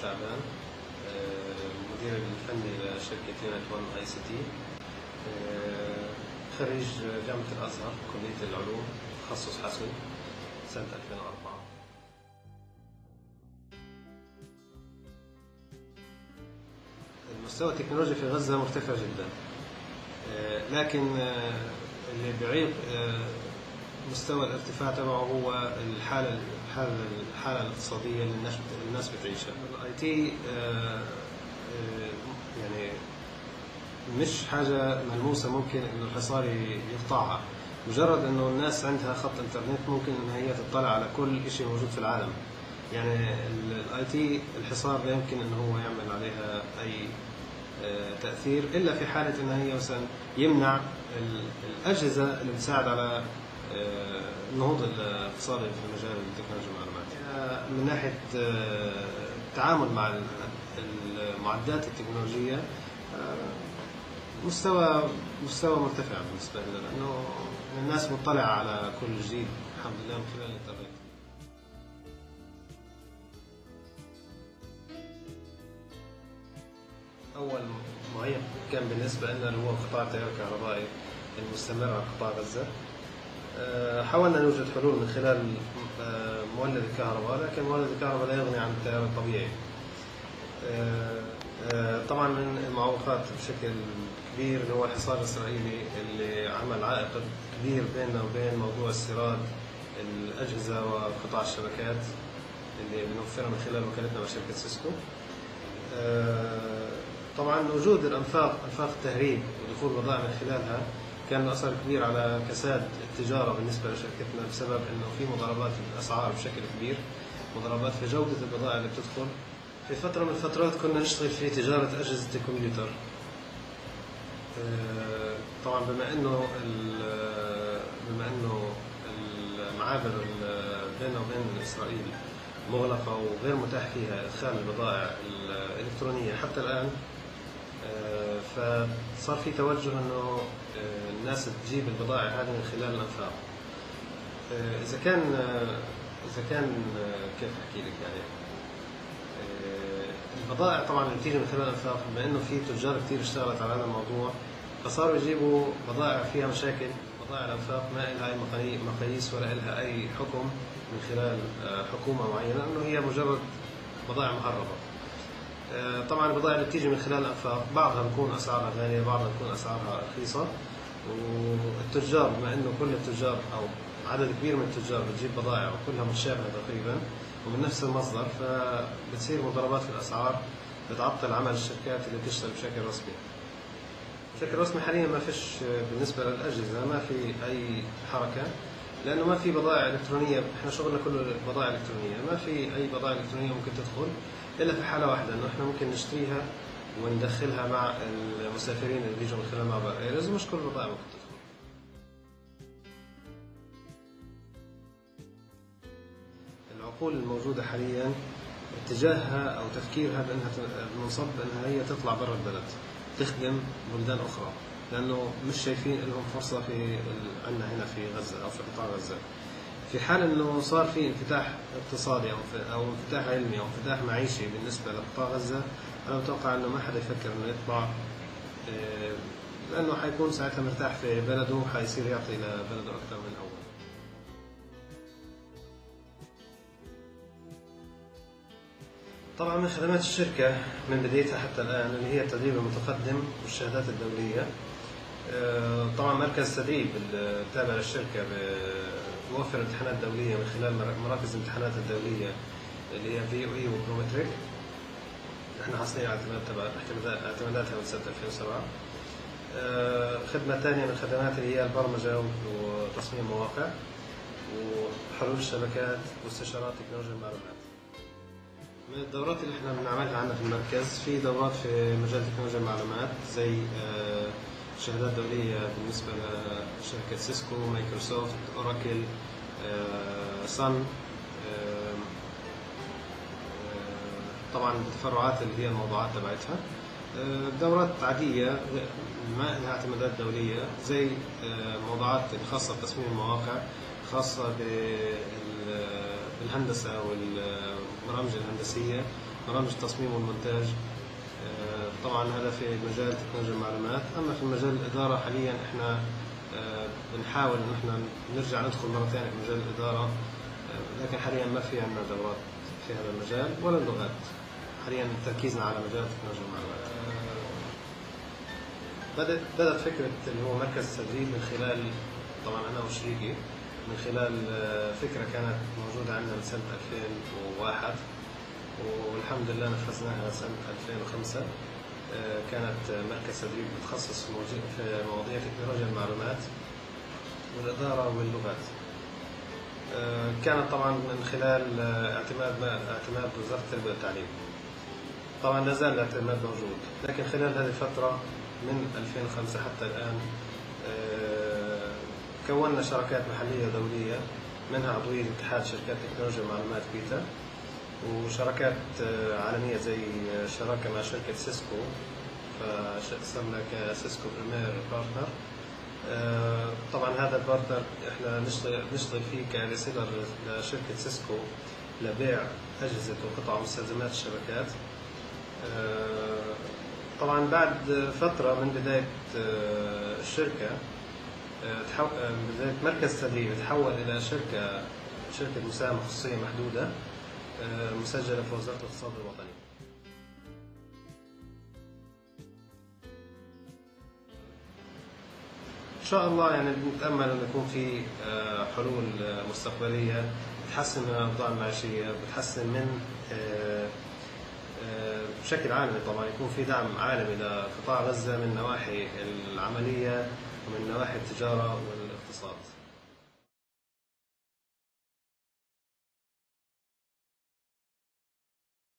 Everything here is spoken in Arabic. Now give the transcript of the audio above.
شعبان، مدير الفني لشركة يونت 1 ICT، خريج جامعة الأزهر كلية العلوم تخصص حاسوب سنة 2004. المستوى التكنولوجي في غزة مرتفع جدا، لكن اللي بيعيق مستوى الارتفاع تبعه هو الحالة الاقتصادية اللي الناس بتعيشها. IT يعني مش حاجة ملموسة ممكن إنه الحصار يقطعها. مجرد إنه الناس عندها خط إنترنت ممكن إن هي تطلع على كل شيء موجود في العالم. يعني IT الحصار لا يمكن إنه هو يعمل عليها أي تأثير إلا في حالة إن هي مثلا يمنع الأجهزة اللي بتساعد على النهوض الاقتصادي في مجال التكنولوجيا المعلومات. من ناحية التعامل مع المعدات التكنولوجية مستوى مرتفع بالنسبة لنا، لأنه الناس مطلعة على كل جديد الحمد لله من خلال الإنترنت. أول معيق كان بالنسبة لنا اللي هو قطاع التيار الكهربائي المستمر على قطاع غزة. حاولنا نوجد حلول من خلال مولد الكهرباء، لكن مولد الكهرباء لا يغني عن التيار الطبيعي. طبعا من المعوقات بشكل كبير اللي هو الحصار الإسرائيلي اللي عمل عائق كبير بيننا وبين موضوع استيراد الأجهزة وقطاع الشبكات اللي بنوفرها من خلال وكالتنا مع شركة سيسكو. طبعا وجود أنفاق التهريب ودخول بضائع من خلالها كان له أثر كبير على كساد التجارة بالنسبة لشركتنا، بسبب أنه في مضاربات في الأسعار بشكل كبير، مضاربات في جودة البضائع اللي بتدخل. في فترة من الفترات كنا نشتغل في تجارة أجهزة الكمبيوتر. طبعا بما أنه المعابر بيننا وبين إسرائيل مغلقة وغير متاح فيها إدخال البضائع الإلكترونية حتى الآن، فصار في توجه أنه الناس تجيب البضائع هذه من خلال الأنفاق. إذا كان كيف أحكي لك، يعني البضائع طبعا اللي بتيجي من خلال الأنفاق، بما إنه في تجار كثير اشتغلت على هذا الموضوع، فصاروا يجيبوا بضائع فيها مشاكل. بضائع الأنفاق ما لها أي مقاييس ولا لها أي حكم من خلال حكومة معينة، إنه هي مجرد بضائع مهربة. طبعا البضائع اللي بتيجي من خلال الأنفاق بعضها بكون أسعارها غالية، بعضها بكون أسعارها رخيصة، والتجار بما إنه كل التجار أو عدد كبير من التجار بتجيب بضائع وكلها متشابهة تقريبا ومن نفس المصدر، فبتصير مضاربات في الأسعار بتعطل عمل الشركات اللي بتشتغل بشكل رسمي. بشكل رسمي حاليا ما فيش بالنسبة للأجهزة، ما في أي حركة، لأنه ما في بضائع إلكترونية. إحنا شغلنا كله بضائع إلكترونية، ما في أي بضائع إلكترونية ممكن تدخل إلا في حالة واحدة، إنه إحنا ممكن نشتريها وندخلها مع المسافرين اللي بيجوا من خلال معبر إيرز، ومش كل البضائع ممكن تدخل. العقول الموجودة حاليا اتجاهها أو تفكيرها بأنها منصب أنها هي تطلع برا البلد تخدم بلدان أخرى، لأنه مش شايفين لهم فرصة عندنا هنا في غزة أو في قطاع غزة. في حال أنه صار في انفتاح اقتصادي أو انفتاح علمي أو انفتاح معيشي بالنسبة لقطاع غزة، أنا متوقع أنه ما حدا يفكر أنه يطلع، لأنه حيكون ساعتها مرتاح في بلده وحيصير يعطي لبلده أكثر من أول. طبعا من خدمات الشركة من بدايتها حتى الآن اللي هي التدريب المتقدم والشهادات الدولية. طبعا مركز تدريب التابع للشركة بيوفر امتحانات دولية من خلال مراكز الامتحانات الدولية اللي هي VOE وبرومتريك. احنا حاصلين على اعتماداتها من سنة 2007. خدمة ثانية من خدمات اللي هي البرمجة وتصميم مواقع وحلول الشبكات واستشارات تكنولوجيا المعلومات. من الدورات اللي احنا بنعملها عندنا في المركز، في دورات في مجال تكنولوجيا المعلومات زي شهادات دولية بالنسبة لشركة سيسكو، مايكروسوفت، أوراكل، سان. طبعا التفرعات اللي هي الموضوعات تبعتها. دورات عادية ما لها اعتمادات دولية زي موضوعات خاصة بتصميم المواقع، خاصة بالهندسة والبرامج الهندسية، برامج التصميم والمونتاج. طبعا هذا في مجال تكنولوجيا المعلومات. أما في مجال الإدارة حاليا إحنا بنحاول إن إحنا نرجع ندخل مرة ثانية في مجال الإدارة، لكن حاليا ما في عندنا دورات في هذا المجال ولا اللغات. حاليا تركيزنا على مجال تكنولوجيا المعلومات. بدأت فكرة اللي هو مركز تدريب من خلال، طبعا أنا وشريكي، من خلال فكرة كانت موجودة عندنا من سنة 2001 والحمد لله نفذناها سنة 2005. كانت مركز تدريب متخصص في مواضيع تكنولوجيا المعلومات والإدارة واللغات. كانت طبعا من خلال اعتماد وزارة التربية والتعليم. طبعا لا زال الاعتماد موجود، لكن خلال هذه الفترة من 2005 حتى الآن كونا شراكات محلية دولية، منها عضوية اتحاد شركات تكنولوجيا المعلومات بيتا، وشراكات عالمية زي شراكة مع شركة سيسكو، فصرنا كسيسكو بريمير بارتنر. طبعا هذا البارتنر احنا نشتغل فيه كريسيلر لشركة سيسكو لبيع أجهزة وقطع مستلزمات الشبكات. طبعا بعد فترة من بداية الشركة، بداية مركز تدريب تحول إلى شركة مساهمة خصوصية محدودة مسجلة في وزارة الاقتصاد الوطني. إن شاء الله يعني بنتأمل أن يكون في حلول مستقبلية بتحسن من الأوضاع المعيشية، بتحسن من بشكل عالمي. طبعا يكون في دعم عالمي لقطاع غزة من نواحي العملية ومن نواحي التجارة والاقتصاد.